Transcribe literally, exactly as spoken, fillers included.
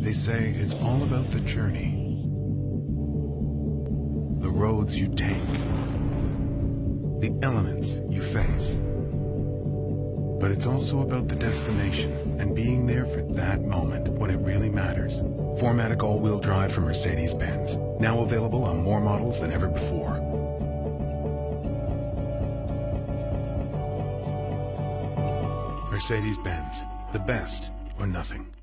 They say it's all about the journey, the roads you take, the elements you face. But it's also about the destination and being there for that moment when it really matters. four matic all-wheel drive from Mercedes-Benz, now available on more models than ever before. Mercedes-Benz, the best or nothing.